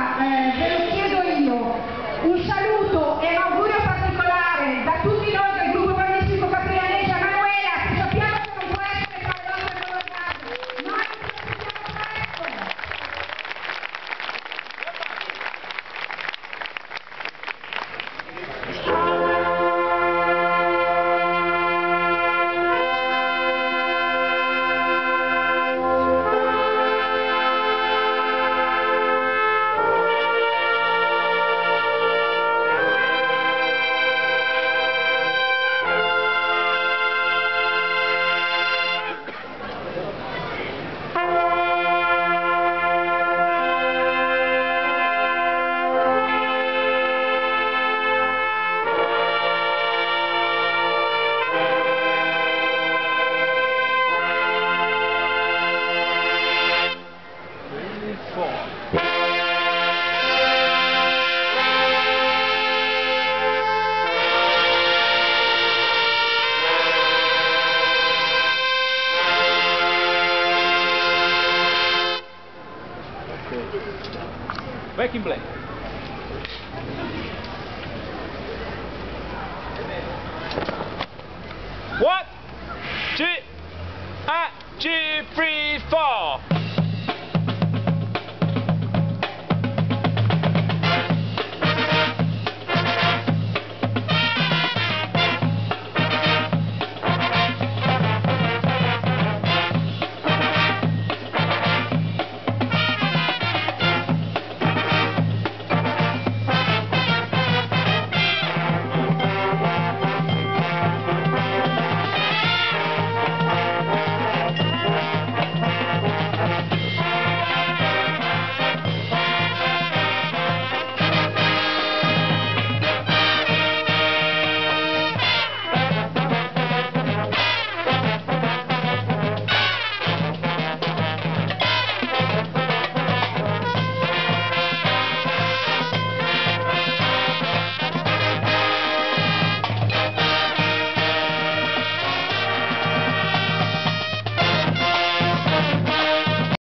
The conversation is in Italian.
Allora, ve lo chiedo io, un saluto e un augurio particolare da tutti noi del gruppo ballistico caprianese a Manuela, che sappiamo che non può essere tra le nostre colonnate. Noi ci sentiamo Back in play. 1, 2, 1, 2, 3, 4.